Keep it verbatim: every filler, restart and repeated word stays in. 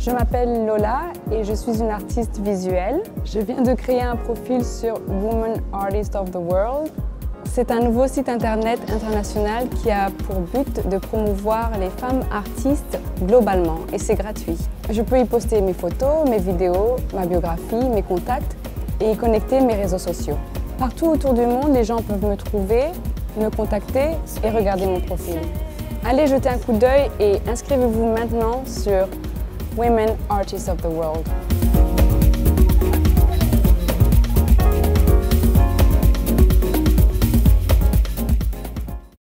Je m'appelle Lola et je suis une artiste visuelle. Je viens de créer un profil sur Women Artists of the World. C'est un nouveau site internet international qui a pour but de promouvoir les femmes artistes globalement et c'est gratuit. Je peux y poster mes photos, mes vidéos, ma biographie, mes contacts et y connecter mes réseaux sociaux. Partout autour du monde, les gens peuvent me trouver, me contacter et regarder mon profil. Allez jeter un coup d'œil et inscrivez-vous maintenant sur Women Artists of the World.